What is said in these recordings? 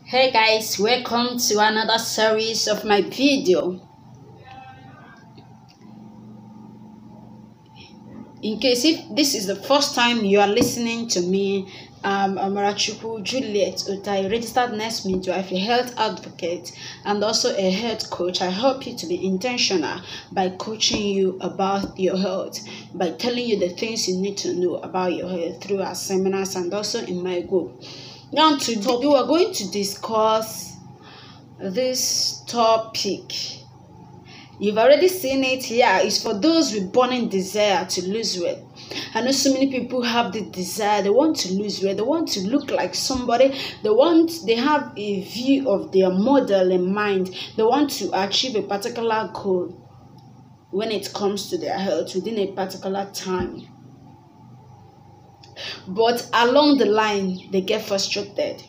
Hey guys, welcome to another series of my video. In case if this is the first time you are listening to me, I'm amarauttah Juliet Utai, registered nurse midwife, a health advocate, and also a health coach. I help you to be intentional by coaching you about your health, by telling you the things you need to know about your health through our seminars and also in my group. Now today we are going to discuss this topic. You've already seen it here. It's for those with burning desire to lose weight. I know so many people have the desire. They want to lose weight. They want to look like somebody. They have a view of their model in mind. They want to achieve a particular goal when it comes to their health within a particular time. But along the line, they get frustrated.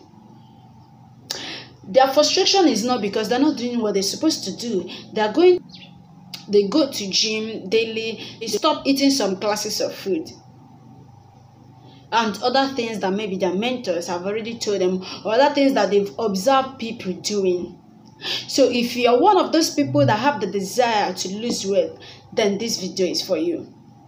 Their frustration is not because they're not doing what they're supposed to do. They go to gym daily, they stop eating some classes of food and other things that maybe their mentors have already told them, or other things that they've observed people doing. So if you are one of those people that have the desire to lose weight, then this video is for you.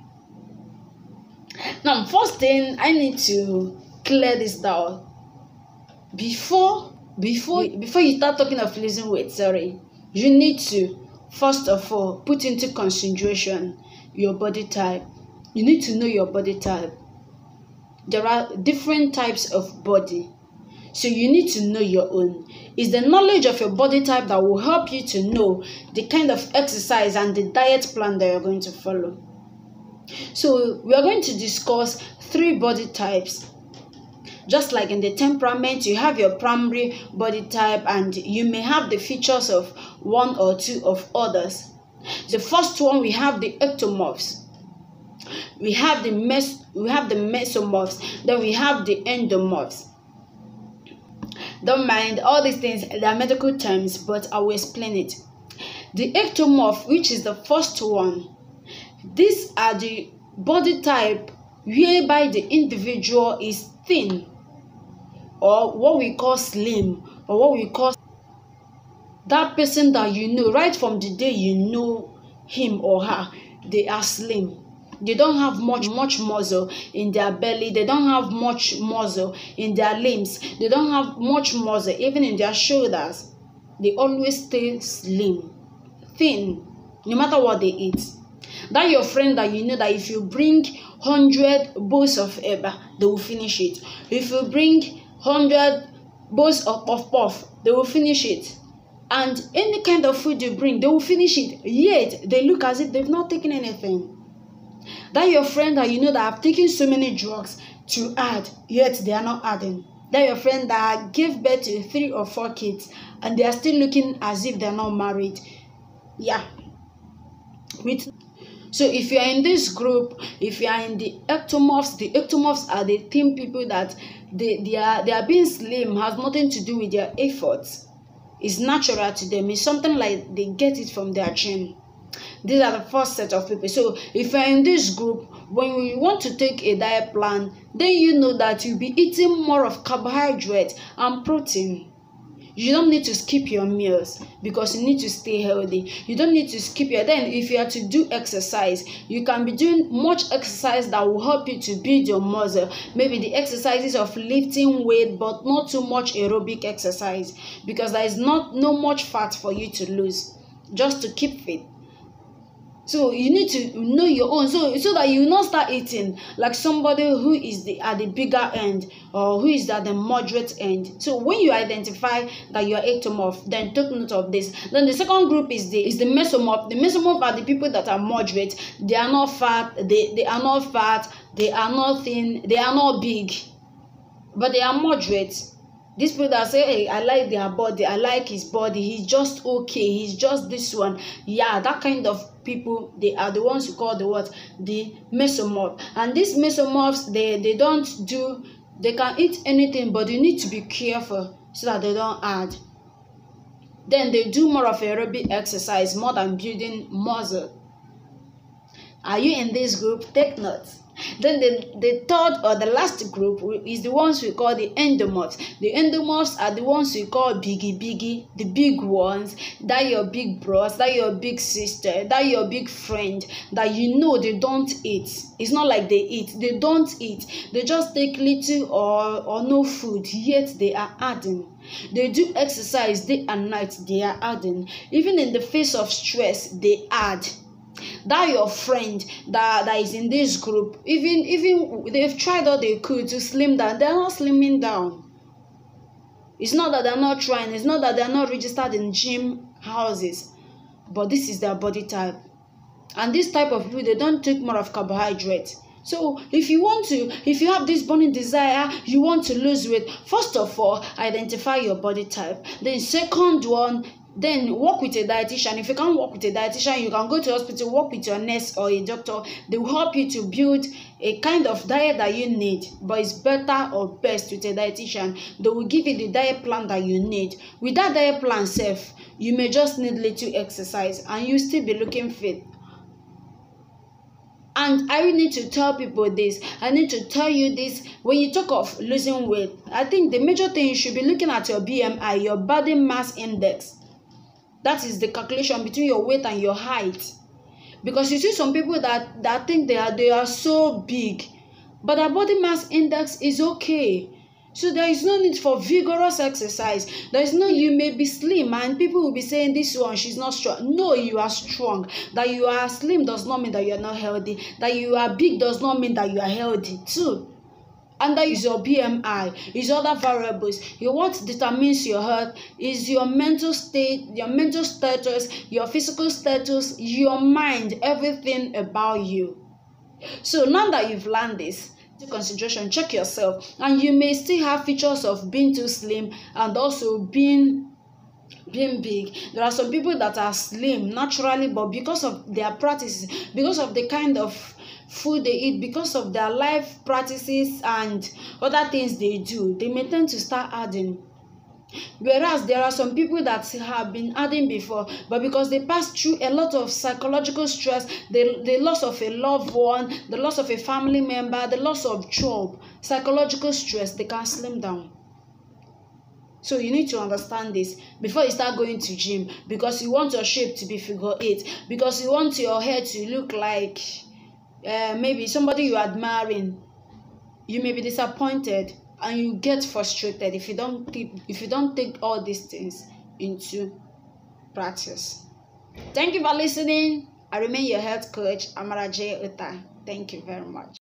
Now, first thing I need to clear this down. Before you start talking of losing weight, you need to first of all put into consideration your body type. You need to know your body type. There are different types of body, so you need to know your own. It's the knowledge of your body type that will help you to know the kind of exercise and the diet plan that you're going to follow. So we are going to discuss 3 body types. Just like in the temperament, you have your primary body type and you may have the features of 1 or 2 of others. The first one, we have the ectomorphs. We have the mesomorphs. Then we have the endomorphs. Don't mind all these things, they are medical terms, but I will explain it. The ectomorph, which is the first one, these are the body type whereby the individual is thin, or what we call slim, or what we call that person that you know right from the day you know him or her, they are slim. They don't have much muscle in their belly. They don't have much muscle in their limbs. They don't have much muscle even in their shoulders. They always stay slim, thin, no matter what they eat. That your friend that you know that if you bring 100 bowls of eba, they will finish it. If you bring 100 bowls of puff, they will finish it. And any kind of food you bring, they will finish it. Yet they look as if they've not taken anything. That your friend that you know that have taken so many drugs to add, yet they are not adding. That your friend that gave birth to 3 or 4 kids and they are still looking as if they're not married. Yeah. So if you are in this group, if you are in the ectomorphs are the thin people that they are being slim has nothing to do with their efforts. It's natural to them. It's something like they get it from their gene. These are the first set of people. So if you're in this group, when you want to take a diet plan, then you know that you'll be eating more of carbohydrate and protein. You don't need to skip your meals because you need to stay healthy. You don't need to skip your... Then if you are to do exercise, you can be doing much exercise that will help you to build your muscle. Maybe the exercises of lifting weight, but not too much aerobic exercise because there is no much fat for you to lose, just to keep fit. So you need to know your own, so that you will not start eating like somebody who is at the bigger end or who is at the moderate end. So when you identify that you are ectomorph, then take note of this. Then the second group is the mesomorph. The mesomorph are the people that are moderate. They are not fat. They are not fat. They are not thin. They are not big, but they are moderate. These people that say, hey, I like their body, I like his body, he's just okay, he's just this one. Yeah, that kind of people, they are the ones who call the mesomorph. And these mesomorphs, they can eat anything, but you need to be careful so that they don't add. Then they do more of aerobic exercise more than building muscle. Are you in this group? Take note. Then the third or the last group is the ones we call the endomorphs. The endomorphs are the ones we call biggie, the big ones. That your big bros, that your big sister, that your big friend that you know they don't eat. It's not like they eat. They don't eat. They just take little or no food, yet they are adding. They do exercise day and night, they are adding. Even in the face of stress, they add. That your friend that is in this group, even they've tried all they could to slim down, they're not slimming down. It's not that they're not trying, it's not that they're not registered in gym houses, but this is their body type. And this type of people, they don't take more of carbohydrate. So if you have this burning desire, you want to lose weight, first of all, identify your body type. Then second one, then work with a dietitian. If you can't work with a dietitian, you can go to hospital, work with your nurse or a doctor. They will help you to build a kind of diet that you need. But it's better or best with a dietitian. They will give you the diet plan that you need. With that diet plan self, you may just need little exercise and you still be looking fit. And I need to tell people this. I need to tell you this. When you talk of losing weight, I think the major thing you should be looking at your BMI, your body mass index. That is the calculation between your weight and your height. Because you see some people that think they are so big, but their body mass index is okay. So there is no need for vigorous exercise. There is no, you may be slim and people will be saying this one, she's not strong. No, you are strong. That you are slim does not mean that you are not healthy. That you are big does not mean that you are healthy too. And that is your BMI, is other variables. What determines your health is your mental state, your mental status, your physical status, your mind, everything about you. So now that you've learned this, take consideration, check yourself, and you may still have features of being too slim and also being big. There are some people that are slim naturally, but because of their practices, because of the kind of food they eat, because of their life practices and other things they do, they may tend to start adding. Whereas there are some people that have been adding before, but because they passed through a lot of psychological stress, the loss of a loved one, the loss of a family member, the loss of job, psychological stress, they can slim down. So you need to understand this before you start going to gym, because you want your shape to be figure 8, because you want your hair to look like maybe somebody you're admiring. You may be disappointed and you get frustrated if you don't take all these things into practice. Thank you for listening. I remain your health coach, Amarauttah. Thank you very much.